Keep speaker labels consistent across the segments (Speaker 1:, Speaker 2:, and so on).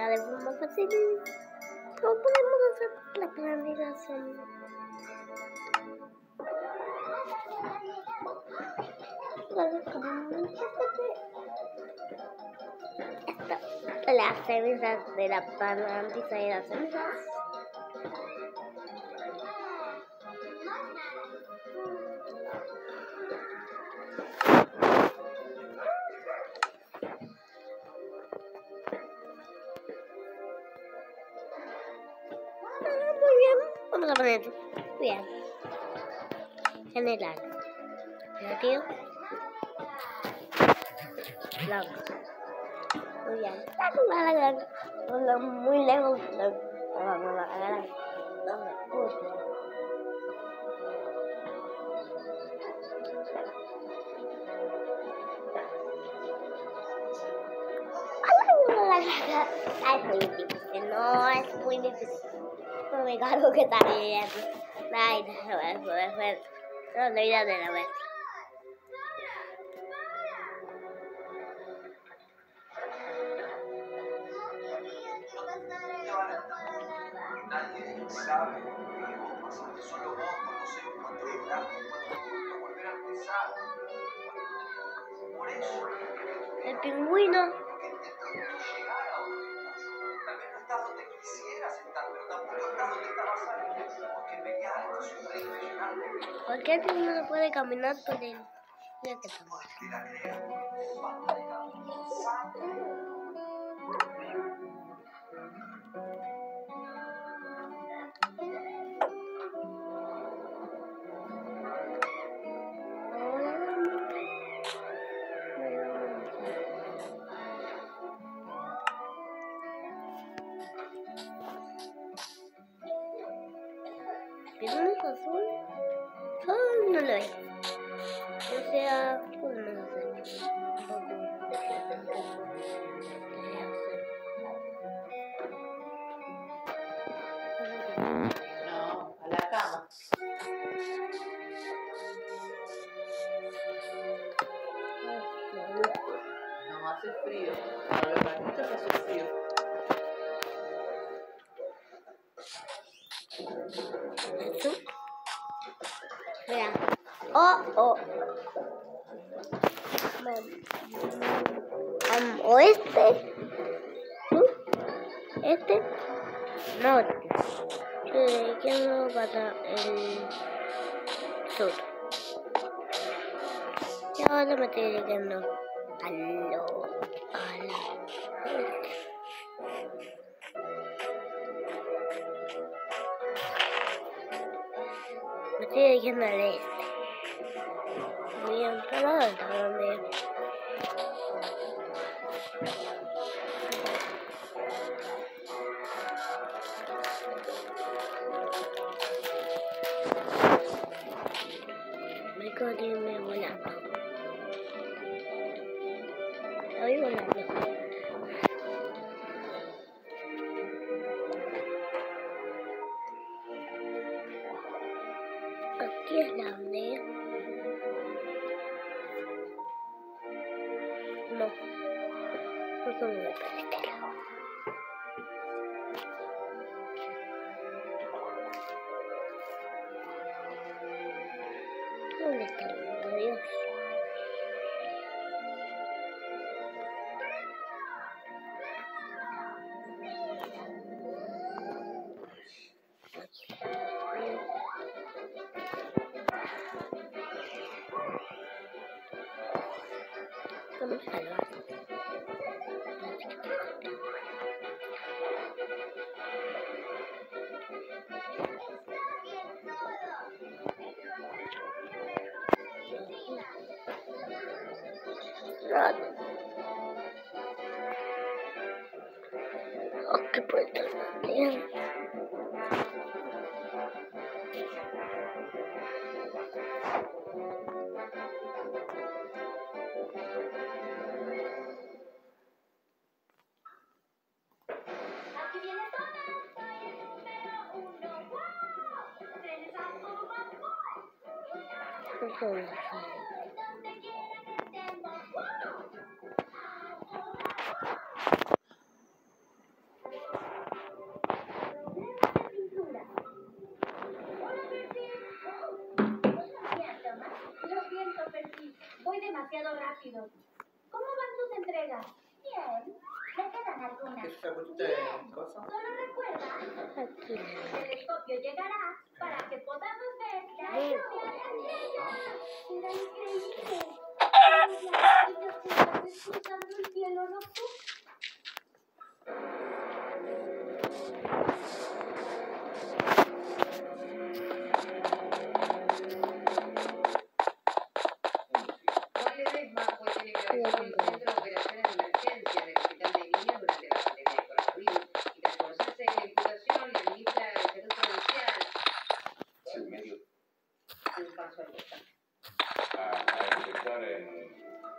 Speaker 1: ya de forma fácil. ¿Cómo podemos hacer la planificación? Las cenizas de la plantita y las cenizas. Muy bien, vamos a poner bien. General. Negativo. Blanco. Muy bien. Muy lejos. Es muy difícil, no es muy difícil. No me cargo que está bien. Ay, no, olvídate de la vez.
Speaker 2: Nadie sabe lo que vos pasaste, solo vos conocés cuánto duraste, cuánto volver a empezar. Por eso,
Speaker 1: El pingüino.
Speaker 2: porque intentando llegar a donde estás. Tal vez no estás donde quisieras estar, pero tampoco estás donde estabas antes. Porque pelear es impresionante.
Speaker 1: ¿Por qué el pingüino puede caminar por él? Mira que está.
Speaker 2: Podés que la creas, basta de pensar.
Speaker 1: ¿Pingüino es azul? Yo no lo veo. O sea, podemos hacer un poco
Speaker 3: No, a la cama. No, hace frío. Para los gatitos hace frío.
Speaker 1: ¿Eso? Mira. Oh. Oeste. Este. Norte. Yo quiero para el sur. Y ahora me estoy dedicando al me estoy dirigiendo al este. Voy a entrar a donde me corrí volando. Estoy volando. Aquí es la aldea. No se mueve para este lado. ¿Dónde está el mundo, Dios? ¿Cómo salvar? Oh, qué puerta también.
Speaker 3: que se pusiste de cosa.
Speaker 4: Solo recuerda,
Speaker 1: Aquí.
Speaker 4: el telescopio llegará para que podamos ver la lluvia de estrellas. Será increíble. Las estrellas gigantes cruzando el cielo nocturno.
Speaker 5: Juan Ledesma fue telegrafado al Centro de Operaciones de Emergencia del Hospital de Niños durante la pandemia de coronavirus. Y tras conocerse la imputación, la ministra de Salud Provincial
Speaker 2: El medio
Speaker 5: dio un paso al costado.
Speaker 2: a empezar en...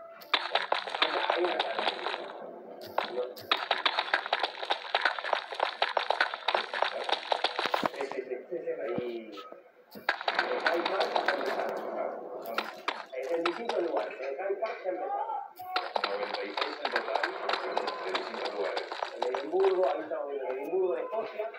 Speaker 6: En distintos lugares, en el Hyde Park se empezó.
Speaker 2: 96 en total de distintos lugares.
Speaker 6: En Edimburgo, ahí estamos viendo, en Edimburgo de Escocia.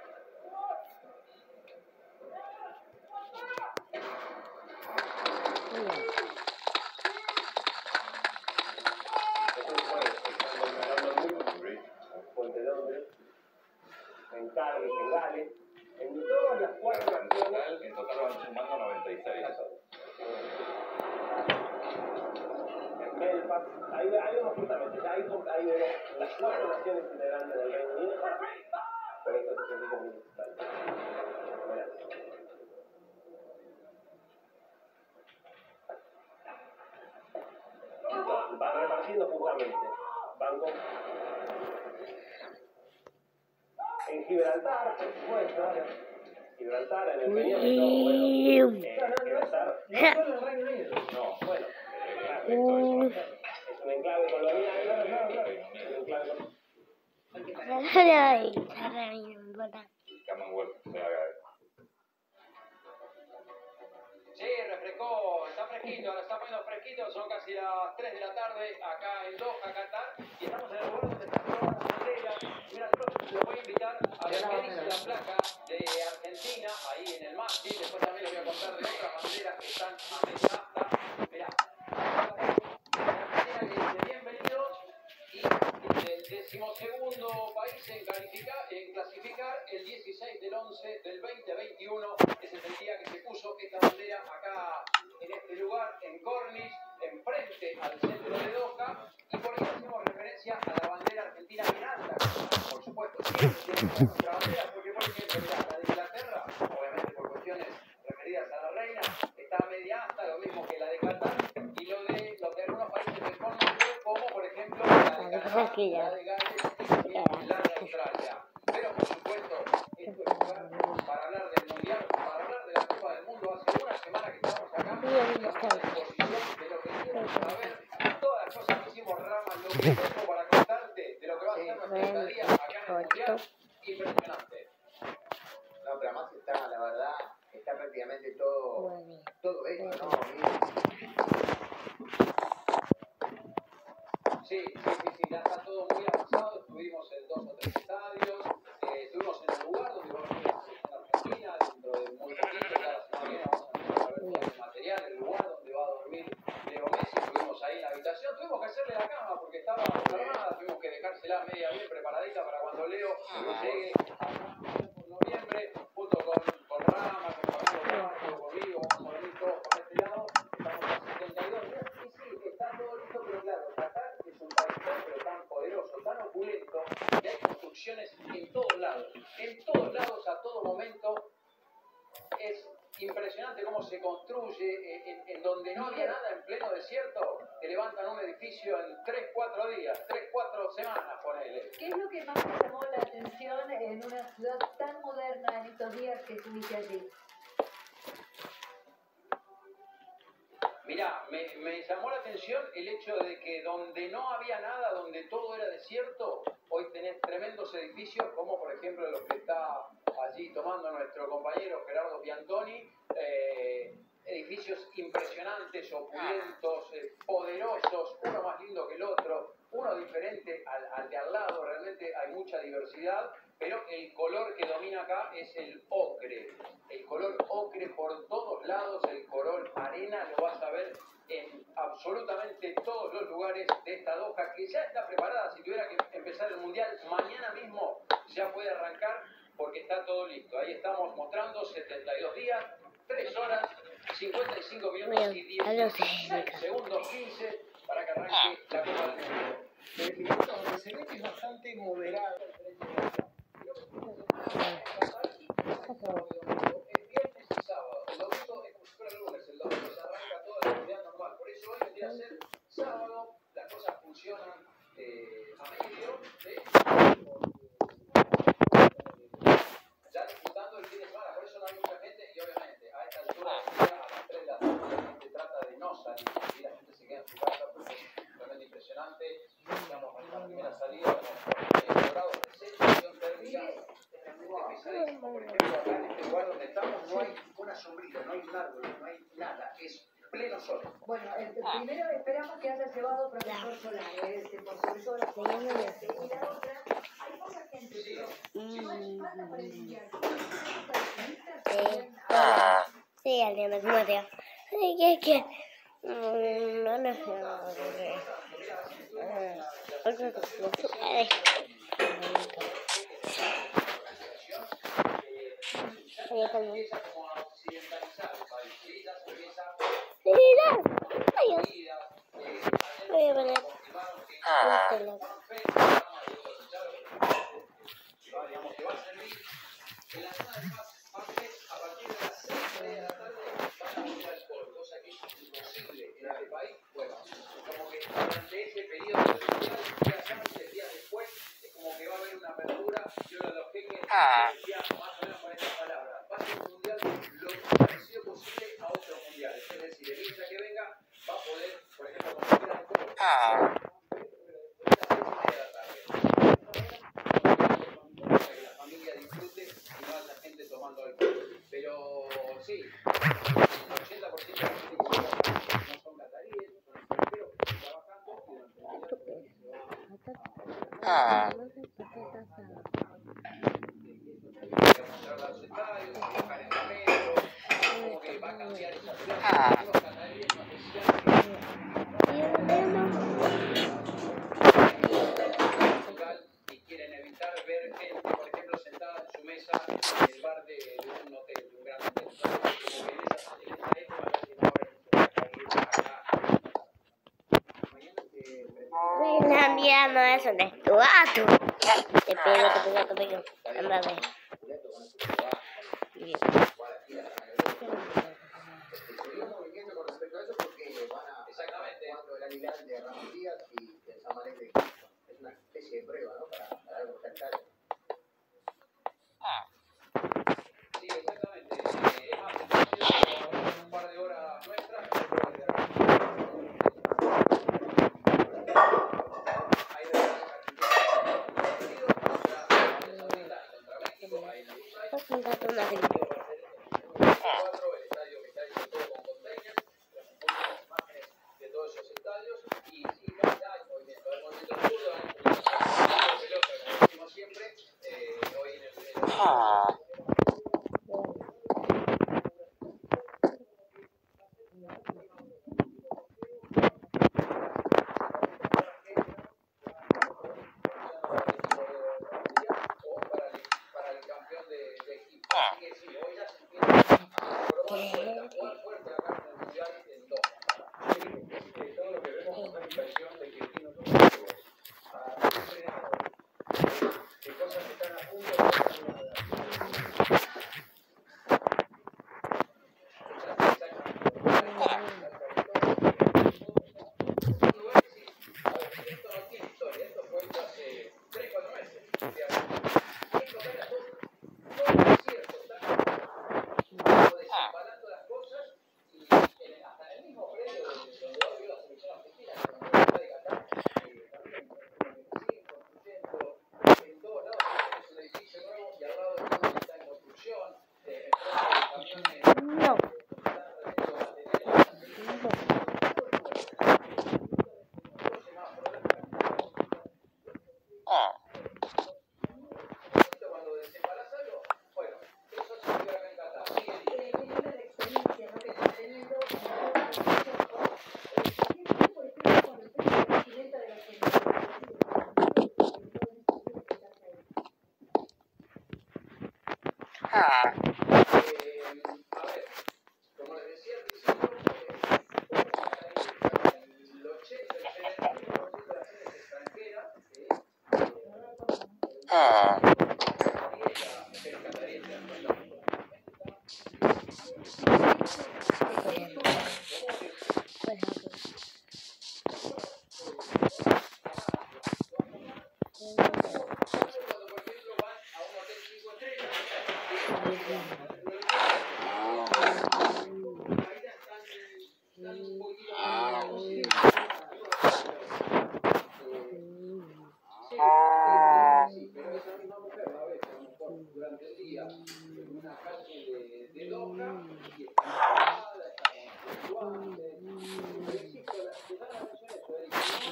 Speaker 6: Después fue en Puente de Londres, en Cardiff, en Gales, en todas las cuatro naciones.
Speaker 2: En total van sumando 96.
Speaker 6: En Belfast, ahí vemos justamente, ahí vemos las cuatro naciones integrantes del Reino Unido con estos 65.000 visitantes. Van repartiendo justamente, van con... En Gibraltar, por supuesto, Gibraltar, en el Peñón, bueno, Gibraltar, no solo el Reino Unido, no, bueno, es un enclave colonial, es un enclave colonial.
Speaker 2: Commonwealth, o sea,
Speaker 7: Sí, refrescó, está fresquito, ahora está poniendo fresquito, son casi las 3 de la tarde acá en Doha, Qatar, y estamos en el lugar donde está toda la bandera. Mira, yo los voy a invitar a ver qué dice la placa de Argentina, ahí en el mástil, después también les voy a contar de otras banderas que están a media asta. Mirá, Argentina le dice bienvenidos y el 12º país en clasificar el 16 del 11 del 2021, ese es el día que se puso esta bandera acá en este lugar, en Cornish, enfrente al centro de Doha, y por ahí hacemos referencia a la bandera argentina bien alta, por supuesto, siempre tiene que ser nuestra bandera, porque por ejemplo, mirá, la de Inglaterra, obviamente por cuestiones referidas a la reina, está a media asta, lo mismo que la de Qatar, y lo de algunos países del Commonwealth, como por ejemplo la de Canadá, la de Gales y también la de Australia. Pero por supuesto, esto es lugar para hablar del Mundial, para hablar de la Copa del Mundo. Hace una semana que estamos acá, estamos a disposición de lo que quieras saber, todas las cosas que hicimos Rama, lo que tengo para contarte de lo que va a ser nuestra estadía acá en el Mundial, impresionante.
Speaker 8: No, pero además está, la verdad, está prácticamente todo hecho, ¿no?
Speaker 7: Sí, ya está todo muy avanzado, estuvimos en 2 o 3 estadios, estuvimos en el lugar donde va a venir la selección argentina, dentro de muy poquito, ya la semana que viene vamos a empezar a ver todo el material, el lugar donde va a dormir Leo Messi, estuvimos ahí en la habitación, tuvimos que hacerle la cama porque estaba desarmada, tuvimos que dejársela media bien preparadita para cuando Leo llegue por noviembre, junto con Rama, con Fernando Barco, conmigo, vamos a venir todos para este lado, estamos a 72 días, y sí, está todo listo, pero claro, Qatar es un país tan, pero tan poderoso, tan opulento, que hay construcciones en todos lados, a todo momento. Es impresionante cómo se construye, en donde no había nada, en pleno desierto, que levantan un edificio en 3-4 días, 3-4 semanas, ponele.
Speaker 9: ¿Qué es lo que más te llamó la atención en una ciudad tan moderna en estos días que estuviste allí?
Speaker 7: Mirá, me llamó la atención el hecho de que donde no había nada, donde todo era desierto, hoy tenés tremendos edificios, como por ejemplo los que está allí tomando nuestro compañero Gerardo Piantoni, edificios impresionantes, opulentos, poderosos, uno más lindo que el otro, uno diferente al de al lado, realmente hay mucha diversidad, pero el color que domina acá es el ocre por todos lados, el color arena lo vas a ver en absolutamente absolutamente todos los lugares de esta Doha, que ya está preparada. Si tuviera que empezar el Mundial mañana mismo, ya puede arrancar porque está todo listo. Ahí estamos mostrando 72 días, 3 horas, 55 minutos y 16 segundos 15 para que arranque la Copa del Mundo.
Speaker 6: Donde se ve que es bastante moderado.
Speaker 7: El viernes y sábado, el domingo es como si fuera el lunes, el domingo se arranca toda la actividad normal. Por eso hoy vendría a ser sábado, las cosas funcionan a medio, ya disfrutando el fin de semana, por eso no hay mucha gente y obviamente a esta altura del día, a las 3 de la tarde, la gente trata de no salir y la gente se queda en su casa porque es realmente impresionante. Digamos, en la primera salida, grados de sensación térmica, pesadísimo. Por ejemplo, acá en este lugar donde estamos no hay una sombrilla, no hay un árbol, no hay nada, es pleno sol.
Speaker 9: Bueno, primero esperamos que haya llevado protector solar, por sobre todo la semana. Y la otra, hay poca gente, pero no es falta para el mundial.
Speaker 1: Sí, alguien me Mateo. Sí, que no sé. Voy a poner
Speaker 7: Digamos que va a servir en la zona de Paz a partir de las 6:30 de la tarde van a poner alcohol, cosa que es imposible en este país. Bueno, como que durante ese periodo del mundial, días antes, días después, es como que va a haber una apertura. Yo a los peques decía más o menos con esta palabra: va a ser un mundial lo más parecido posible a otros mundiales. Es decir, el hincha que venga va a poder, por ejemplo, consumir alcohol. Pero sí, el 80% de los que no son cataríes, son extranjeros que están trabajando mostrar los estadios, trabajar en la metro, como que va a cambiar esa ciudad. Los cataríes no y quieren evitar ver gente, por ejemplo, sentada en su mesa en el bar de un hotel, de un gran hotel. Como que en esa época casi no
Speaker 1: La mía no es un estuato. Te pego. Ándale.
Speaker 8: Sería un movimiento con respecto a eso porque van a jugando el Aguilar de Ramón Díaz y el Samalek de Cristo. Es una especie de prueba, ¿no? Para algo tan caro.
Speaker 7: Sí, exactamente. Es más, un par de horas nuestras. Hay de el estadio que está hecho todo con containers, las imágenes de todos esos estadios y sí, ya hay movimiento de fútbol, hay pelota, como decimos siempre, hoy en el para el campeón de equipo. Así que sí, hoy ya se empieza a jugar fuerte acá en el mundial en Doha. Todo lo que vemos nos da la impresión de que tiene otro juego. De cosas que están a punto de esto no tiene historia, esto fue hace 3-4 meses. Esto era todo cierto, está desembalando las cosas y hasta en el mismo predio donde hoy vio la selección argentina, con la Universidad de Qatar, también siguen construyendo en todos lados. Es un edificio nuevo y al lado de todo está en construcción, camiones.
Speaker 1: No.
Speaker 7: Cuando desembalas algo, bueno, eso se vive acá en Qatar. Sigue
Speaker 9: La experiencia, ¿no? Que están teniendo
Speaker 7: A ver, como les decía al principio, el 80 y 70% de la gente es extranjera, durante el día en una calle de Loja y está enojada, está conflictuante. Te da la noción de poder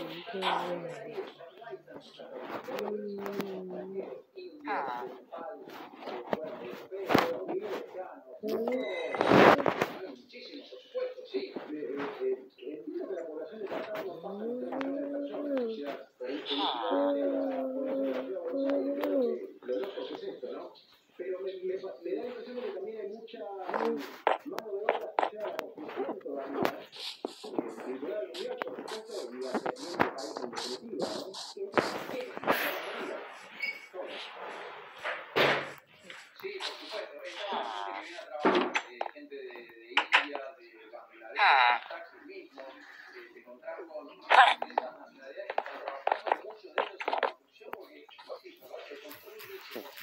Speaker 7: muchísimo, por supuesto, sí. Entiendo que la población de Qatar no pasa de 3 millones de personas, o sea, lo loco es esto, ¿no? Pero me da la impresión de que también hay mucha mano de obra asociada a la construcción todavía, vinculada al mundial, por supuesto, y al crecimiento del país en definitiva, ¿no? Sí, por supuesto. Esta gente que viene a trabajar, gente de India, de Bangladesh, taxis mismo, te encontrás con esas nacionalidades que están trabajando, muchos de ellos en la construcción, porque lógico, ¿no? Se construye.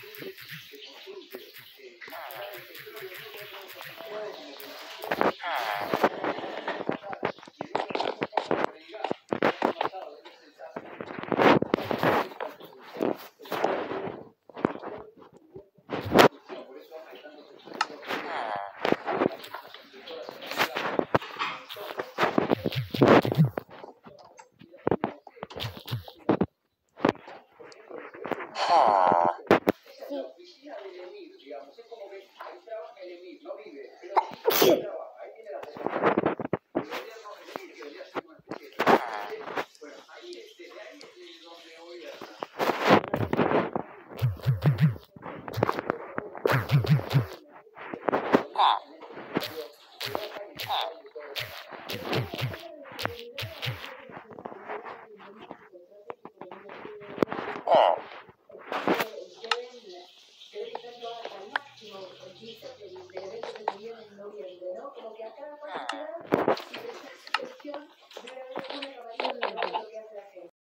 Speaker 7: La oficina del emir, digamos, es como que ahí trabaja el emir, no vive, pero ahí trabaja, ahí tiene la posibilidad. El gobierno del emir, que debería ser una especie de presidente, bueno, ahí desde ahí es donde hoy
Speaker 9: De eventos que se vienen en noviembre, ¿no? Como que a cada parte ciudad